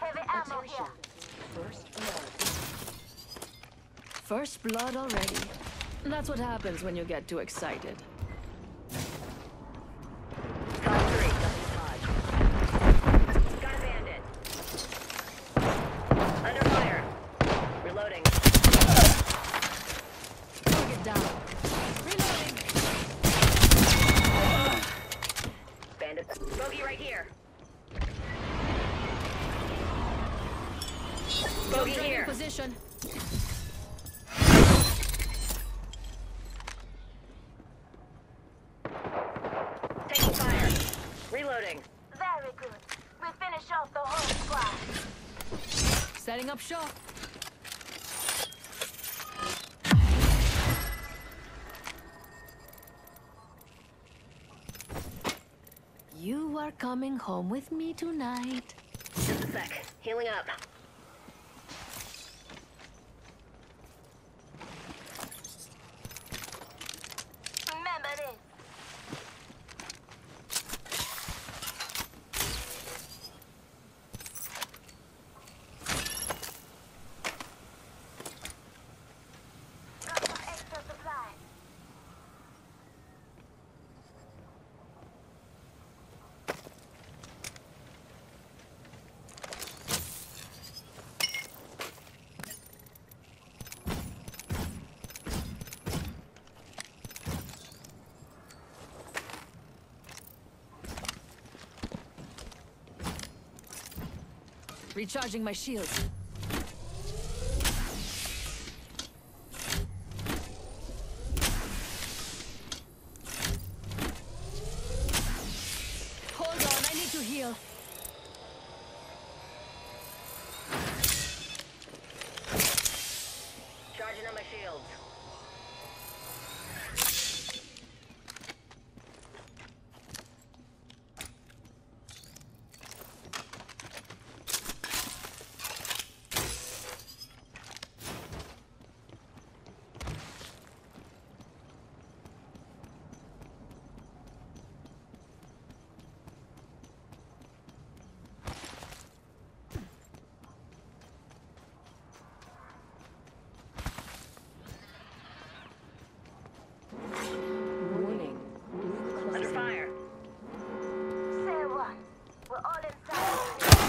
Heavy ammo here. First blood already. That's what happens when you get too excited. Top 3, Dodge. Got a bandit. Under fire. Reloading. Target down. Reloading. Bandit. Bogey right here. Bogey Jump here. position. Taking fire. Reloading. Very good. We finish off the whole squad. Setting up shop. You are coming home with me tonight. Just a sec. Healing up. Remember this. Got some extra supplies. Recharging my shields. Hold on, I need to heal. Charging on my shields. Under fire. Say one. We're all inside.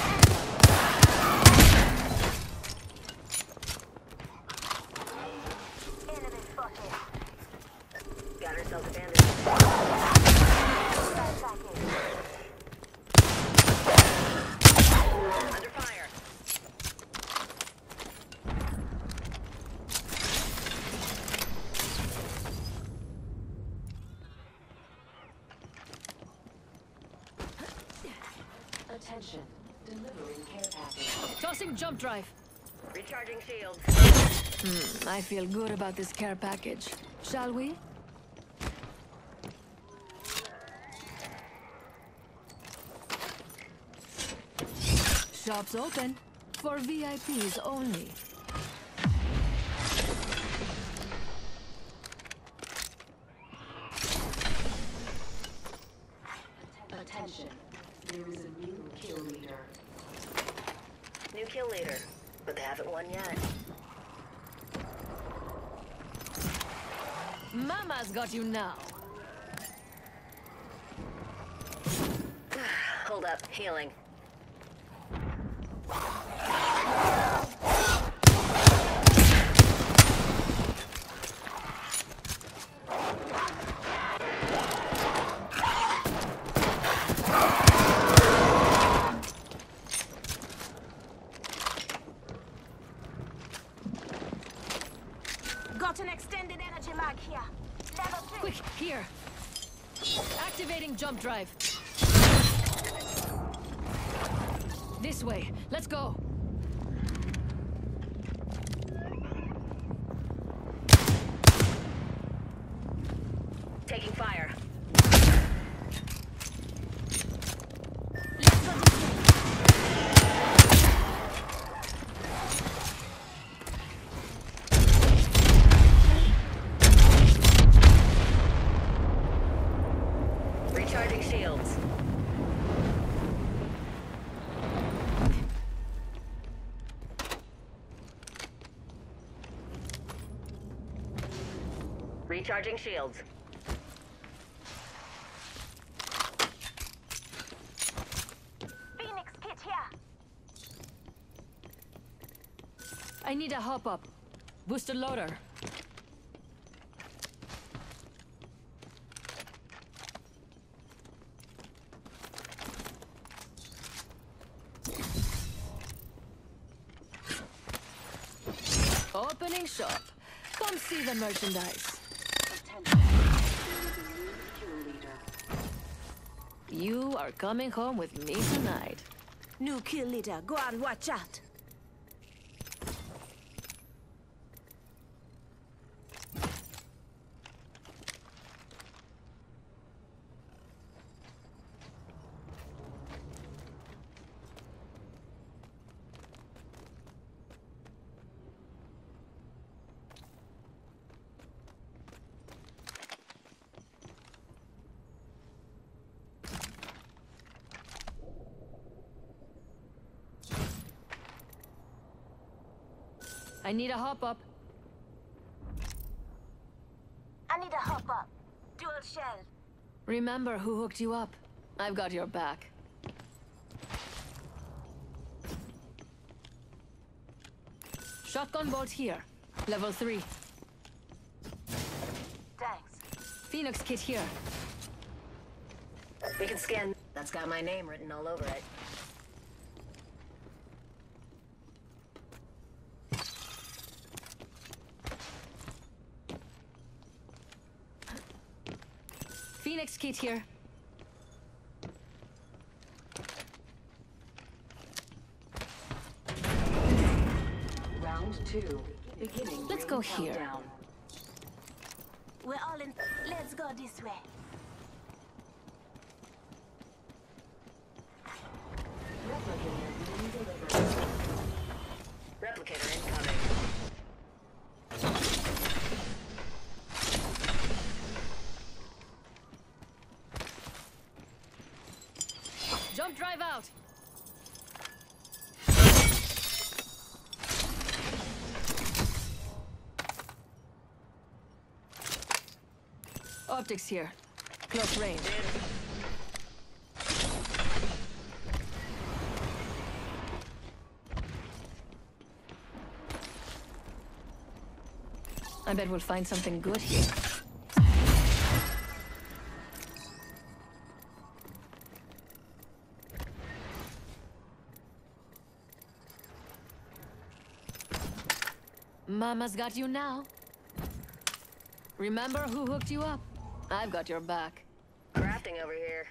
Enemy spotted. Got ourselves a bandit. Right back in. Under fire. Attention, delivering care package. Tossing jump drive. Recharging shields. I feel good about this care package. Shall we? Shops open. For VIPs only. Attention, there is a new kill leader. New kill leader. But they haven't won yet. Mama's got you now. Hold up. Healing. Got an extended energy mag here. Level 3. Quick, here. Activating jump drive. This way. Let's go. Taking fire. Let's go this way. Recharging shields. Charging shields. Phoenix kit here. I need a hop up. Booster loader. Opening shop. Come see the merchandise. Attention. There is a new kill leader. You are coming home with me tonight. New kill leader. Go on, watch out. I need a hop up. I need a hop up. Dual shell. Remember who hooked you up. I've got your back. Shotgun bolt here. Level 3. Thanks. Phoenix kit here. We can scan. That's got my name written all over it. Phoenix kit here. Round 2. Beginning. Let's ring go here. countdown. We're all in. Let's go this way. Replicator being delivered. Replicator incoming. Jump drive out. Optics here. Close range. I bet we'll find something good here. Mama's got you now. Remember who hooked you up? I've got your back. Crafting over here.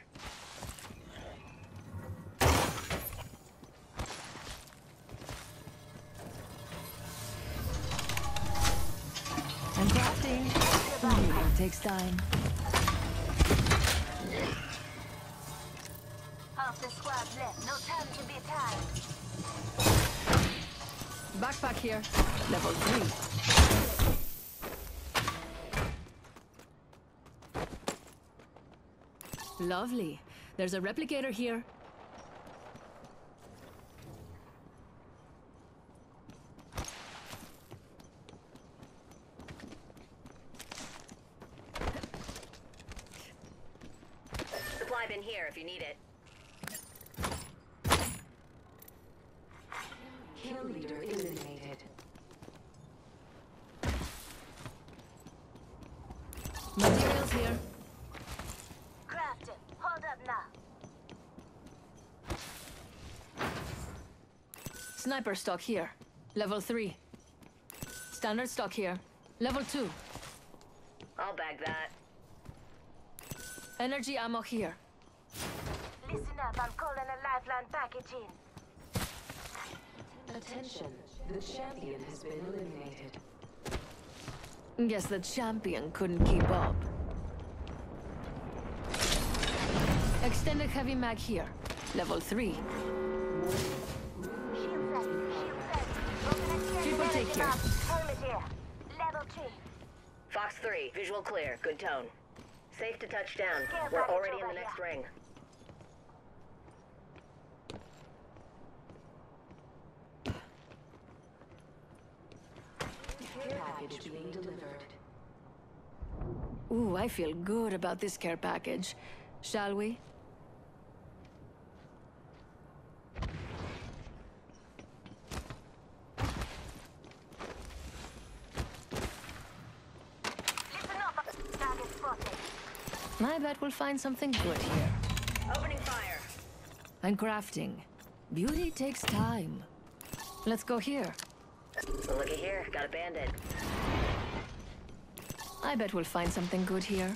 I'm crafting. It takes time. Half the squad left. No time to be tired. Backpack here. Level 3. Lovely. There's a replicator here. Supply bin here if you need it. Kill leader eliminated. Materials here. Crafted. Hold up now. Sniper stock here. Level 3. Standard stock here. Level 2. I'll bag that. Energy ammo here. Listen up. I'm calling a lifeline package in. Attention. The champion has been eliminated. Guess the champion couldn't keep up. Extended heavy mag here. Level 3. Shield set. Shield set. Open extended Triple take energy here. map. Helmet here. Level 3. Fox 3, visual clear, good tone. Safe to touch down. Care We're package already in over the next here. ring. Care package being delivered. Ooh, I feel good about this care package. Shall we? Listen up. Target spotted. I bet we'll find something good here. Opening fire. I'm crafting. Beauty takes time. Let's go here. Looky here, got a bandit. I bet we'll find something good here.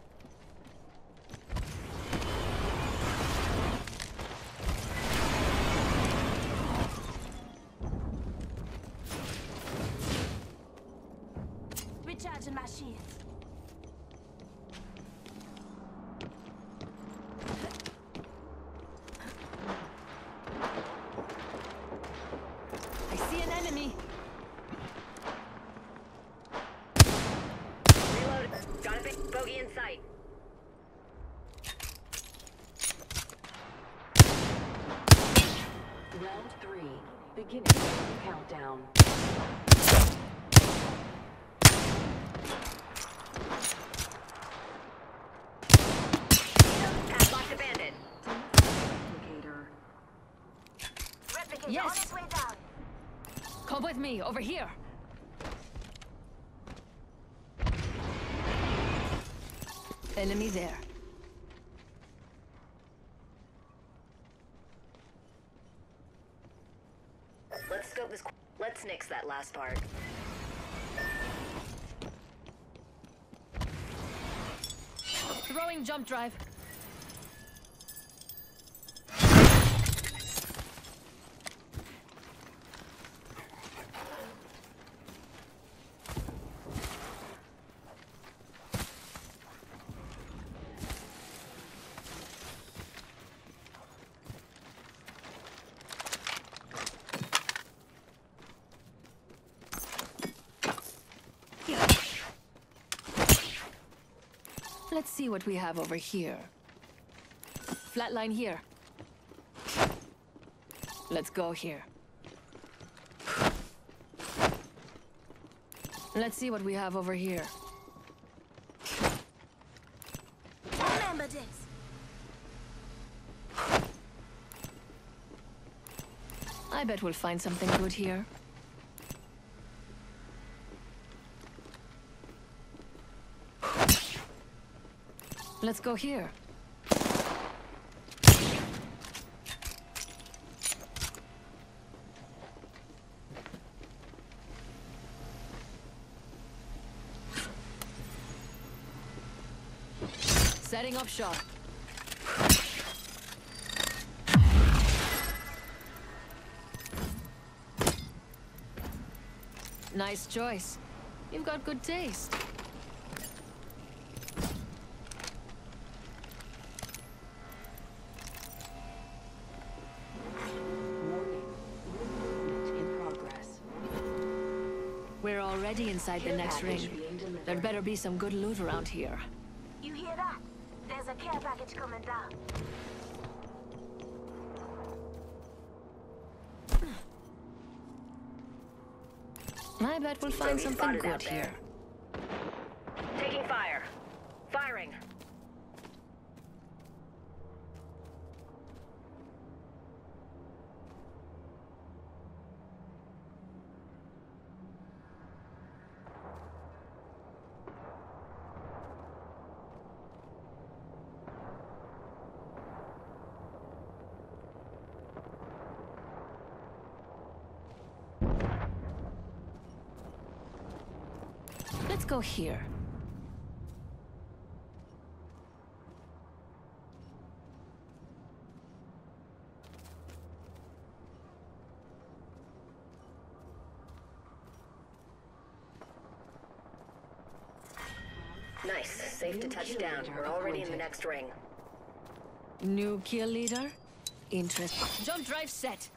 Recharging my shields. I see an enemy. Reload. Got a big bogey in sight. Round 3. Beginning countdown. Padlocked a bandit. Replicator. Replicator Yes. on its way down. Come with me, over here. Enemy there. Let's scope this. Let's nix that last part. Throwing jump drive. Let's see what we have over here. Flatline here. Let's go here. Let's see what we have over here. Remember this. I bet we'll find something good here. Let's go here. Setting up shop. Nice choice. You've got good taste. Warning. Movement in progress. We're already inside the next Package ring. being delivered. There better be some good loot around here. You hear that? There's a care package coming down. I bet we'll find Maybe something spotted good out there. here. Taking fire. Firing. Let's go here. Nice. Safe to touch down. We're already in the next ring. New kill leader? Interest. Jump drive set.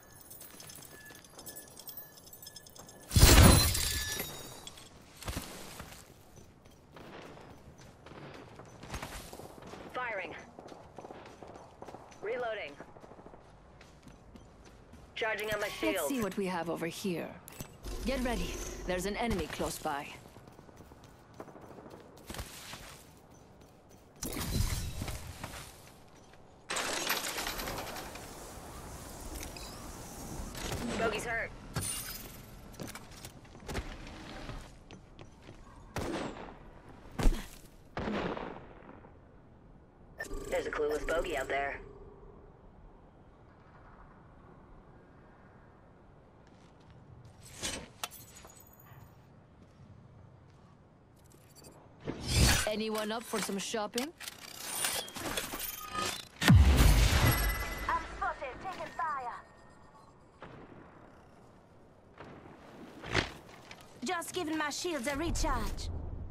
Firing. Reloading. Charging on my shield. Let's see what we have over here. Get ready. There's an enemy close by. bogey out there. Anyone up for some shopping? I'm spotted, taking fire. Just giving my shields a recharge.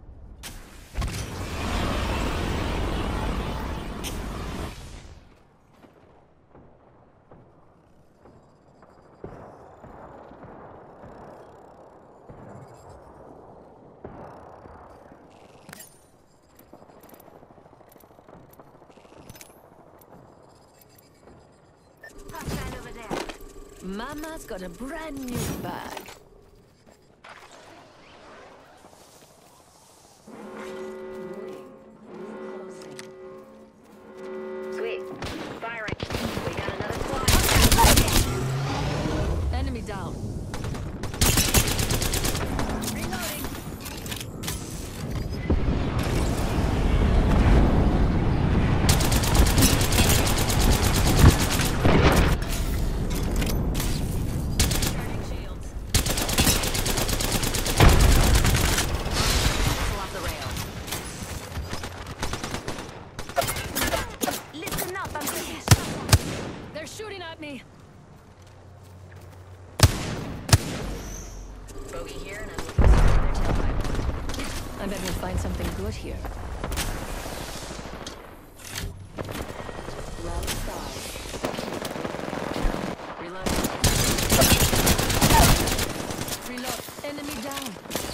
Hostile over there. Mama's got a brand new bag. Sweet. Firing. We got another squad. Enemy down. Reloading. Charging shields. Pull off the rails. Listen up, I'm getting They're shooting at me. Bogey here, and I'm looking for their tailpipe. I bet we'll find something good here. Round 5. Reload. Reload. Enemy down.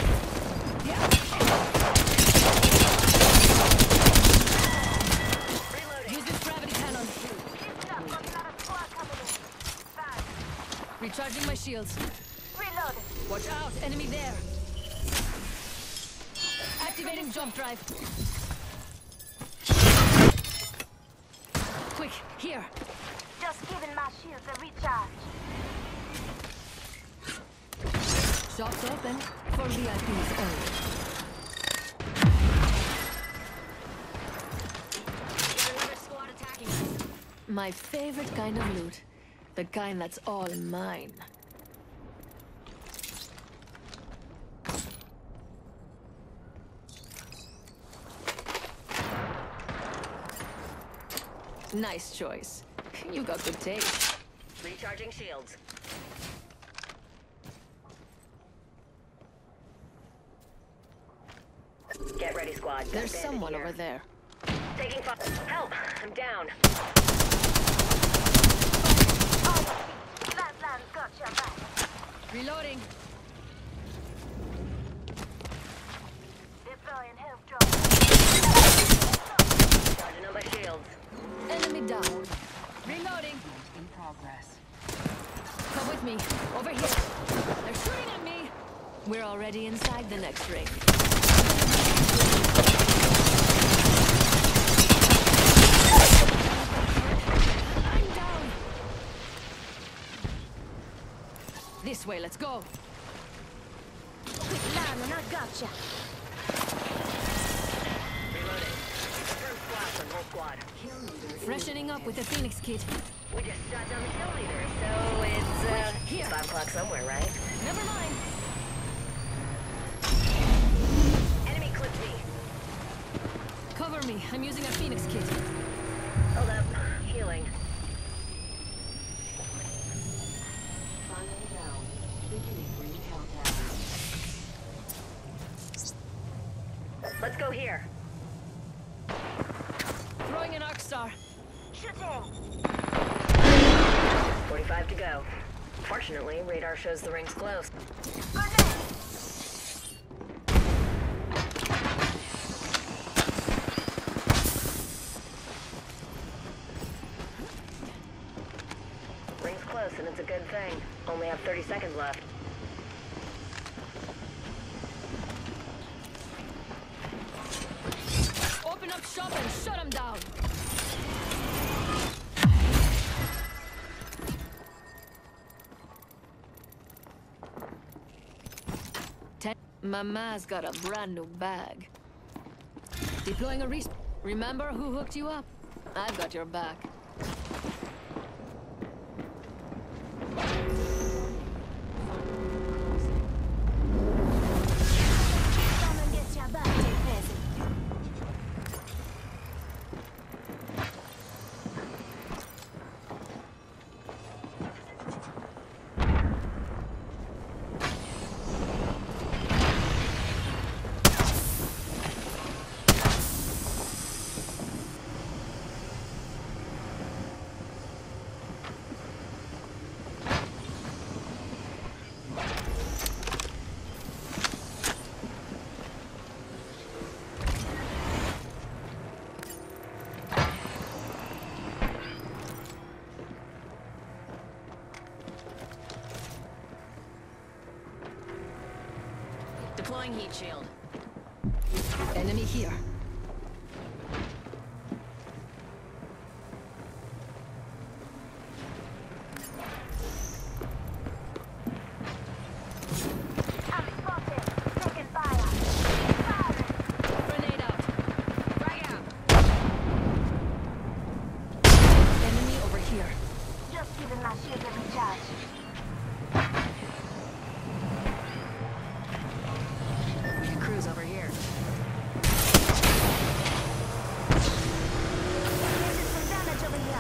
Reloading. Use this gravity cannon. Listen up, got another squad coming in. Fast. Recharging my shields. Reload. Watch out, enemy there. Activating jump drive. Quick, here. Just giving my shields a recharge. Shops open for VIPs only. There's another squad attacking us. My favorite kind of loot. The kind that's all mine. Nice choice. You got good taste. Recharging shields. Get ready, squad. Got There's bandit someone here. over there. Taking fire. Help! I'm down. Oh, Flatland's got your back. Reloading. Deploying health drone. Charging on my shields. Enemy down. Reloading. In progress. Come with me. Over here. They're shooting at me. We're already inside the next ring. I'm down. This way, let's go. Quick land and I gotcha. Reloading. Confirmed squad on whole squad. Kill leader. Freshening up with the Phoenix kit. We just shot down the kill leader, so it's, Here. 5 o'clock somewhere, right? Never mind. Enemy clipped me. Cover me. I'm using a Phoenix kit. Hold up. Healing. Final round. Beginning ring countdown. Let's go here. Throwing an arc star. Shooting. 45 to go. Fortunately, radar shows the ring's close. Grenade. Ring's close, and it's a good thing. Only have 30 seconds left. Open up shop and shut them down. Mama's got a brand new bag. Deploying a respawn. Remember who hooked you up? I've got your back. Someone gets your birthday present. Deploying heat shield. Enemy here. I'm spotted. Taking fire. Fire. Grenade out. Frag out. Enemy over here. Just giving my shield a recharge. We can cruise over here. Taking some damage over here.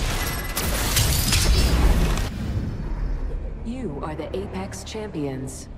You are the Apex Champions.